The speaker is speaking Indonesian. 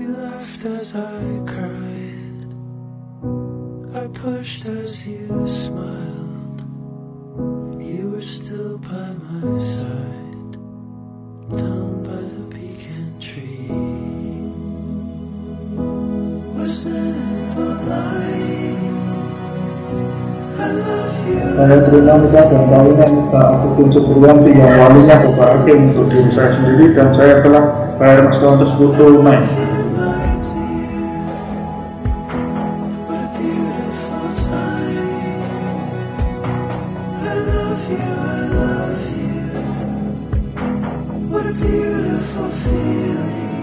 You laughed as I cried. I pushed as you smiled. You were still by my side, down by the pecan tree. Was it polite? I love you. Saya terima nikah dan kawinnya Nisa Ivan Supriyanti yang walinya Bapak Hakim untuk diri saya sendiri, dan saya telah bayar mas kawin tersebut tunai. What a beautiful feeling.